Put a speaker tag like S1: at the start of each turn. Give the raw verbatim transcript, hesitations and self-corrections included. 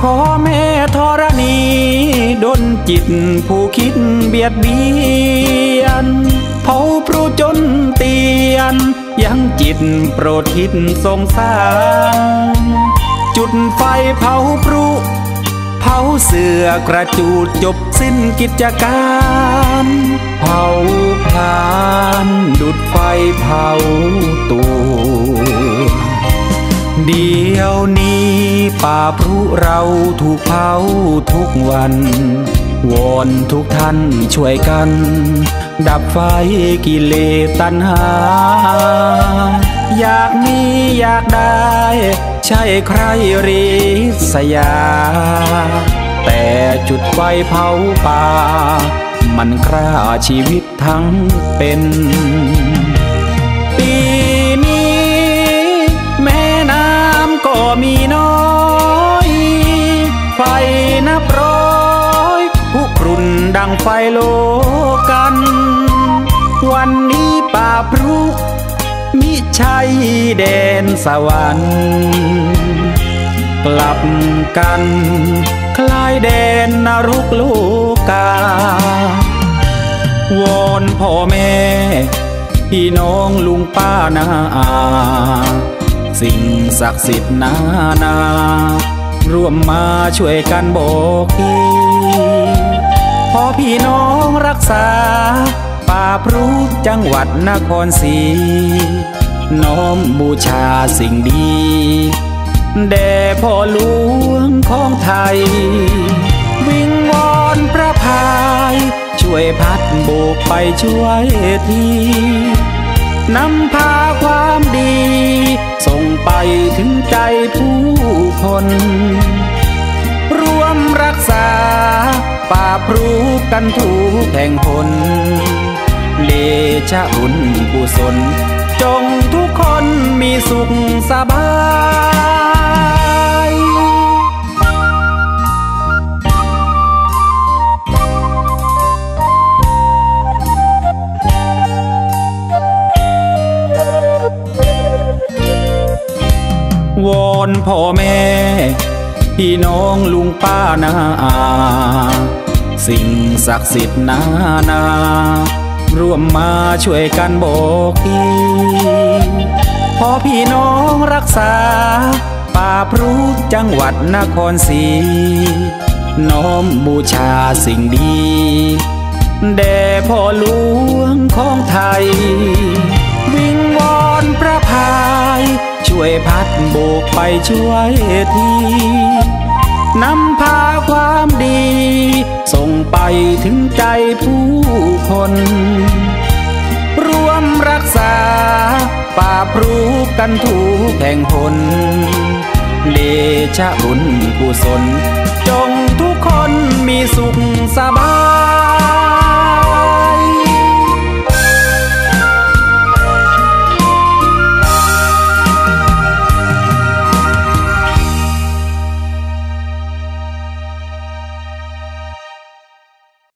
S1: ขอแม่ธรณีดลจิตผู้คิดเบียดเบียนเผาพรุจนเตียนยังจิตโปรดคิดสงสารจุดไฟเผาพรุเผาเสือกระจูดจบสิ้นกิจการเผาพลานดุดไฟเผาตัวเดี๋ยวนี้ป่าพรุเราถูกเผาทุกวันวอนทุกท่านช่วยกันดับไฟกิเลสตัณหาอยากมีอยากได้ใช่ใครริษยาแต่จุดไฟเผาป่ามันฆ่าชีวิตทั้งเป็นปีนี้แม่น้ำก็มีน้อยไฟนับร้อยผู้กรุ่นดังไฟโลกันวันนี้ป่าพรุมิใช่แดนสวรรค์กลับกันคล้ายแดนนรกโลกาวอนพ่อแม่พี่น้องลุงป้านาอาสิ่งศักดิ์สิทธิ์นานาร่วมมาช่วยกันบอกทีพอพี่น้องรักษาป่าพรุจังหวัดนครศรีน้อมบูชาสิ่งดีแด่พ่อหลวงของไทยวิงวอนพระพายช่วยพัดโบกไปช่วยทีนำพาความดีส่งไปถึงใจผู้คนร่วมรักษาป่าพรุกันทุกแห่งหนเดชะบุญกุศลจงทุกคนมีสุขสบายวอนพ่อแม่พี่น้องลุงป้านาอาสิ่งศักดิ์สิทธิ์นานาร่วมมาช่วยกันบอกทีพอพี่น้องรักษาป่าพรุจังหวัดนครศรีน้อมบูชาสิ่งดีแด่พ่อหลวงของไทยวิงวอนพระพายช่วยพัดโบกไปช่วยทีนำพาความดีส่งไปถึงใจผู้คนร่วมรักษาป่าพรุกันทุกแห่งหนเดชะบุญกุศลจงทุกคนมีสุขสบาย